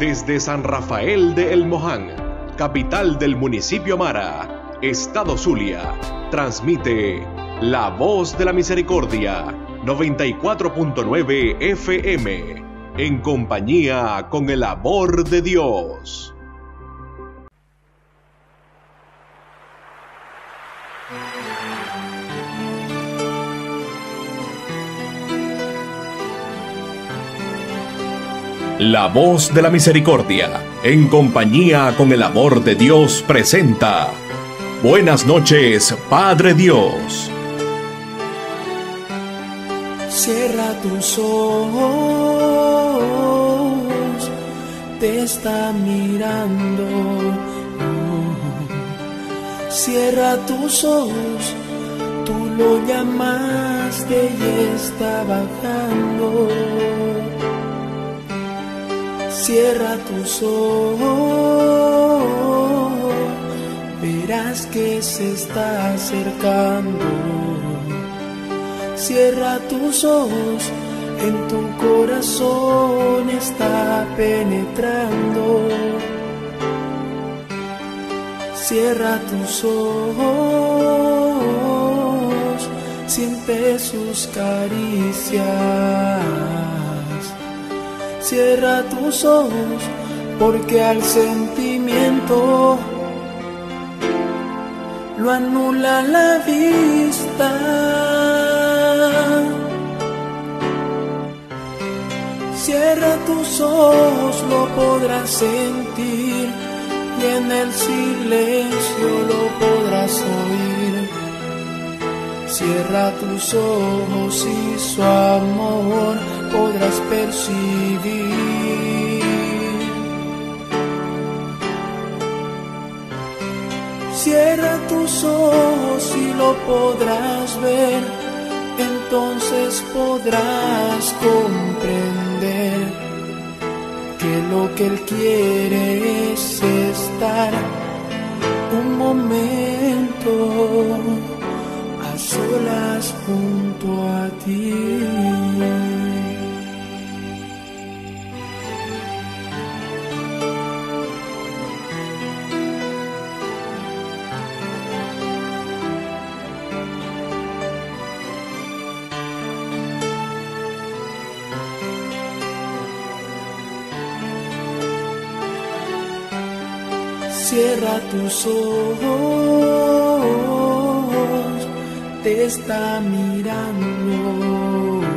Desde San Rafael de El Moján, capital del municipio Mara, Estado Zulia, transmite La Voz de la Misericordia, 94.9 FM, en compañía con el amor de Dios. La Voz de la Misericordia, en compañía con el amor de Dios, presenta Buenas noches, Padre Dios. Cierra tus ojos, te está mirando. Cierra tus ojos, tú lo llamaste y está bajando. Cierra tus ojos, verás que se está acercando. Cierra tus ojos, en tu corazón está penetrando. Cierra tus ojos, siente sus caricias. Cierra tus ojos, porque al sentimiento lo anula la vista. Cierra tus ojos, lo podrás sentir, y en el silencio lo podrás oír. Cierra tus ojos y su amor podrás percibir. Cierra tus ojos y lo podrás ver, entonces podrás comprender que lo que Él quiere es estar un momento a solas junto a ti. Cierra tus ojos, te está mirando.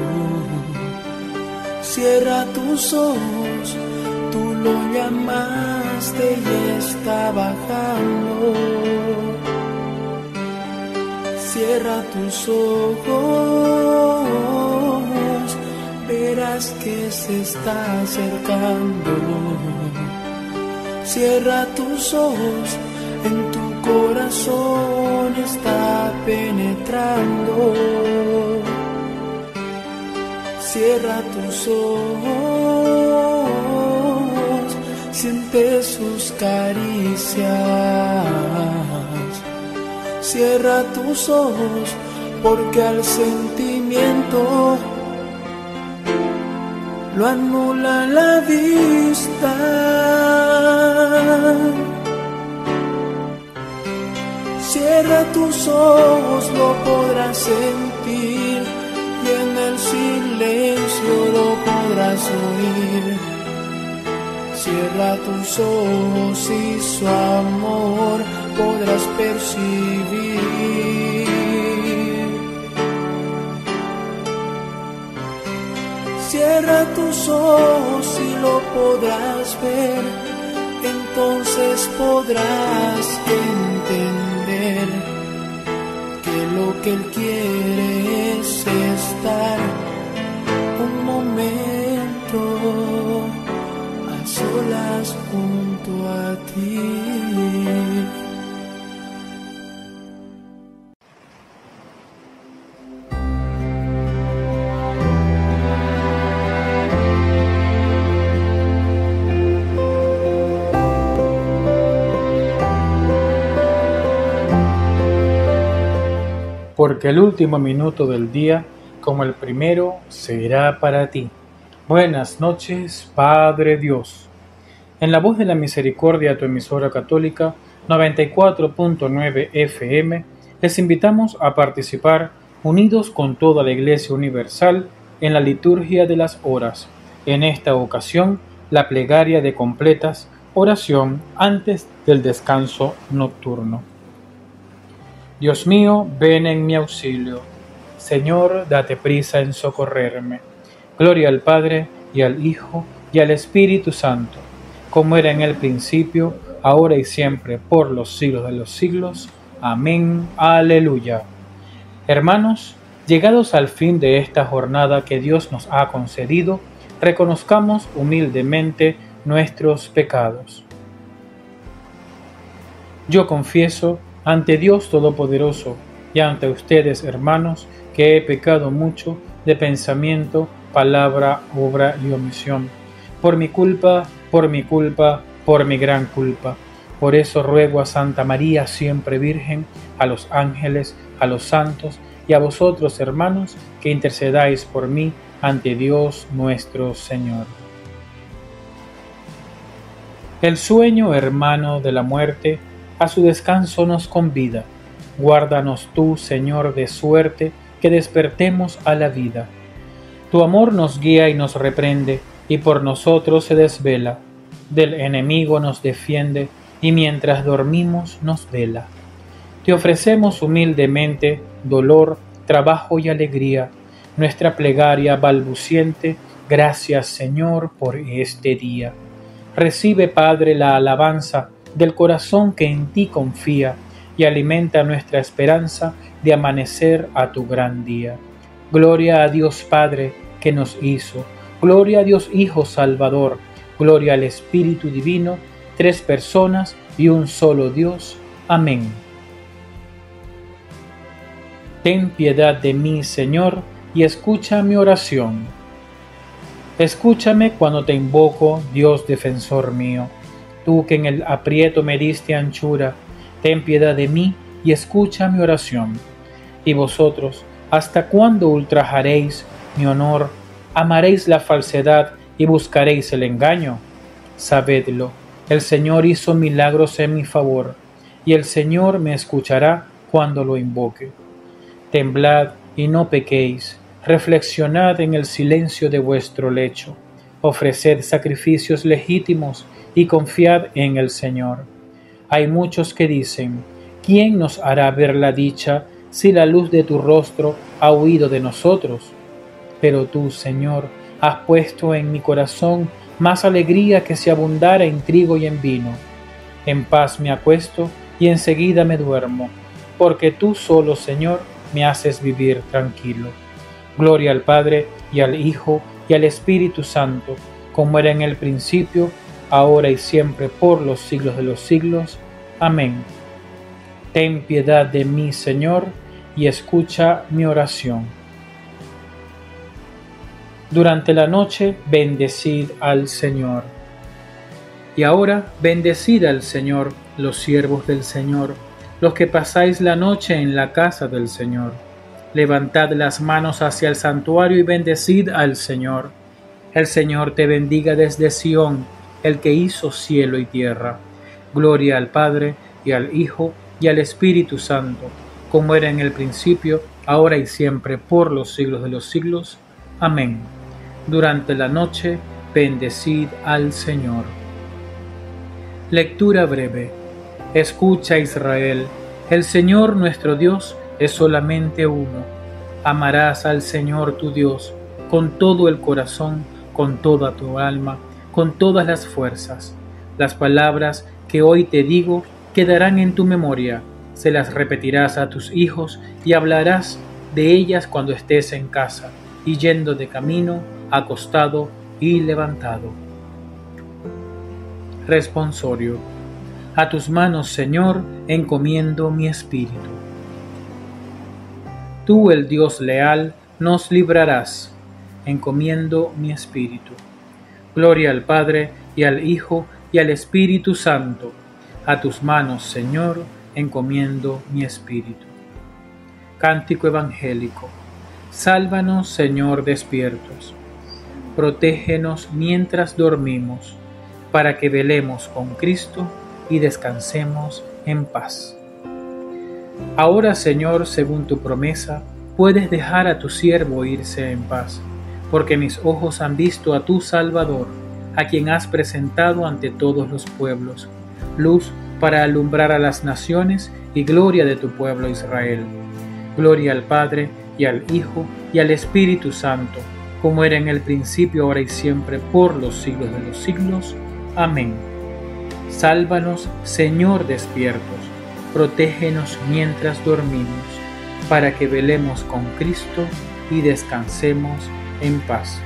Cierra tus ojos, tú lo llamaste y está bajando. Cierra tus ojos, verás que se está acercando. Cierra tus ojos, en tu corazón está penetrando. Cierra tus ojos, siente sus caricias. Cierra tus ojos, porque al sentimiento lo anula la vista. Cierra tus ojos, lo podrás sentir, y en el silencio lo podrás oír. Cierra tus ojos y su amor podrás percibir. Cierra tus ojos y lo podrás ver, entonces podrás entender que lo que Él quiere es estar un momento a solas junto a ti. Porque el último minuto del día, como el primero, será para ti. Buenas noches, Padre Dios. En la voz de la misericordia, tu emisora católica 94.9 FM, les invitamos a participar unidos con toda la Iglesia Universal en la liturgia de las horas. En esta ocasión, la plegaria de completas, oración antes del descanso nocturno. Dios mío, ven en mi auxilio. Señor, date prisa en socorrerme. Gloria al Padre, y al Hijo, y al Espíritu Santo, como era en el principio, ahora y siempre, por los siglos de los siglos. Amén. Aleluya. Hermanos, llegados al fin de esta jornada que Dios nos ha concedido, reconozcamos humildemente nuestros pecados. Yo confieso ante Dios Todopoderoso y ante ustedes, hermanos, que he pecado mucho de pensamiento, palabra, obra y omisión. Por mi culpa, por mi gran culpa. Por eso ruego a Santa María, siempre Virgen, a los ángeles, a los santos y a vosotros, hermanos, que intercedáis por mí ante Dios nuestro Señor. El sueño, hermano de la muerte, a su descanso nos convida. Guárdanos tú, Señor, de suerte que despertemos a la vida. Tu amor nos guía y nos reprende, y por nosotros se desvela. Del enemigo nos defiende, y mientras dormimos nos vela. Te ofrecemos humildemente dolor, trabajo y alegría, nuestra plegaria balbuciente. Gracias, Señor, por este día. Recibe, Padre, la alabanza del corazón que en ti confía, y alimenta nuestra esperanza de amanecer a tu gran día. Gloria a Dios Padre, que nos hizo. Gloria a Dios Hijo Salvador. Gloria al Espíritu Divino, tres personas y un solo Dios. Amén. Ten piedad de mí, Señor, y escucha mi oración. Escúchame cuando te invoco, Dios defensor mío. Tú que en el aprieto me diste anchura, ten piedad de mí y escucha mi oración. Y vosotros, ¿hasta cuándo ultrajaréis mi honor? ¿Amaréis la falsedad y buscaréis el engaño? Sabedlo, el Señor hizo milagros en mi favor, y el Señor me escuchará cuando lo invoque. Temblad y no pequéis, reflexionad en el silencio de vuestro lecho, ofreced sacrificios legítimos y confiad en el Señor. Hay muchos que dicen: ¿quién nos hará ver la dicha si la luz de tu rostro ha huido de nosotros? Pero tú, Señor, has puesto en mi corazón más alegría que si abundara en trigo y en vino. En paz me acuesto y enseguida me duermo, porque tú solo, Señor, me haces vivir tranquilo. Gloria al Padre, y al Hijo, y al Espíritu Santo, como era en el principio, ahora y siempre, por los siglos de los siglos. Amén. Ten piedad de mí, Señor, y escucha mi oración. Durante la noche, bendecid al Señor. Y ahora, bendecid al Señor, los siervos del Señor, los que pasáis la noche en la casa del Señor. Levantad las manos hacia el santuario y bendecid al Señor. El Señor te bendiga desde Sión, el que hizo cielo y tierra. Gloria al Padre, y al Hijo, y al Espíritu Santo, como era en el principio, ahora y siempre, por los siglos de los siglos. Amén. Durante la noche, bendecid al Señor. Lectura breve. Escucha, Israel, el Señor nuestro Dios es solamente uno. Amarás al Señor tu Dios con todo el corazón, con toda tu alma, con todas las fuerzas. Las palabras que hoy te digo quedarán en tu memoria. Se las repetirás a tus hijos y hablarás de ellas cuando estés en casa y yendo de camino, acostado y levantado. Responsorio. A tus manos, Señor, encomiendo mi espíritu. Tú, el Dios leal, nos librarás. Encomiendo mi espíritu. Gloria al Padre, y al Hijo, y al Espíritu Santo. A tus manos, Señor, encomiendo mi espíritu. Cántico evangélico. Sálvanos, Señor, despiertos. Protégenos mientras dormimos, para que velemos con Cristo y descansemos en paz. Ahora, Señor, según tu promesa, puedes dejar a tu siervo irse en paz, porque mis ojos han visto a tu Salvador, a quien has presentado ante todos los pueblos, luz para alumbrar a las naciones y gloria de tu pueblo Israel. Gloria al Padre, y al Hijo, y al Espíritu Santo, como era en el principio, ahora y siempre, por los siglos de los siglos. Amén. Sálvanos, Señor, despiertos, protégenos mientras dormimos, para que velemos con Cristo y descansemos en paz.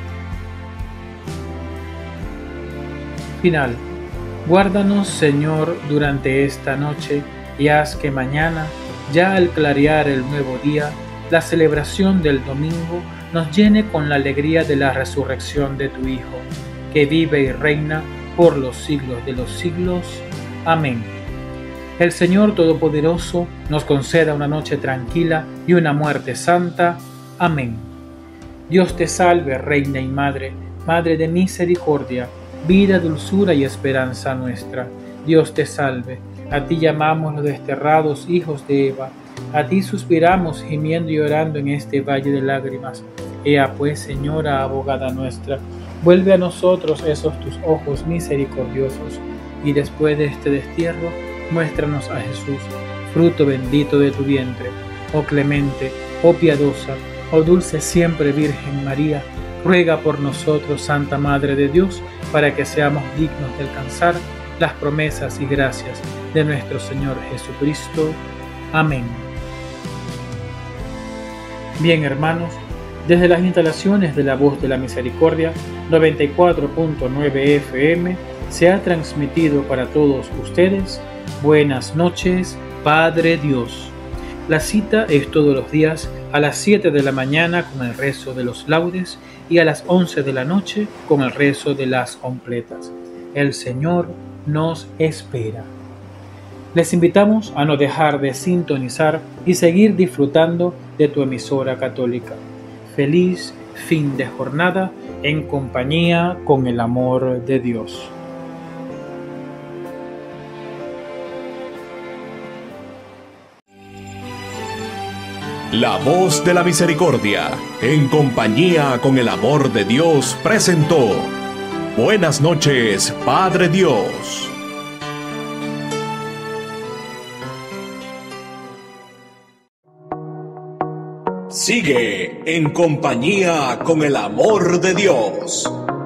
Final. Guárdanos, Señor, durante esta noche, y haz que mañana, ya al clarear el nuevo día, la celebración del domingo nos llene con la alegría de la resurrección de tu Hijo, que vive y reina por los siglos de los siglos. Amén. El Señor Todopoderoso nos conceda una noche tranquila y una muerte santa. Amén. Dios te salve, Reina y Madre, Madre de misericordia, vida, dulzura y esperanza nuestra. Dios te salve. A ti llamamos los desterrados hijos de Eva. A ti suspiramos, gimiendo y llorando en este valle de lágrimas. Ea pues, Señora, abogada nuestra, vuelve a nosotros esos tus ojos misericordiosos, y después de este destierro, muéstranos a Jesús, fruto bendito de tu vientre. Oh clemente, oh piadosa, oh dulce siempre Virgen María, ruega por nosotros, Santa Madre de Dios, para que seamos dignos de alcanzar las promesas y gracias de nuestro Señor Jesucristo. Amén. Bien, hermanos, desde las instalaciones de La Voz de la Misericordia 94.9 FM se ha transmitido para todos ustedes Buenas noches, Padre Dios. La cita es todos los días a las 7 de la mañana con el rezo de los laudes y a las 11 de la noche con el rezo de las completas. El Señor nos espera. Les invitamos a no dejar de sintonizar y seguir disfrutando de tu emisora católica. Feliz fin de jornada en compañía con el amor de Dios. La Voz de la Misericordia, en compañía con el amor de Dios, presentó Buenas noches, Padre Dios. Sigue en compañía con el amor de Dios.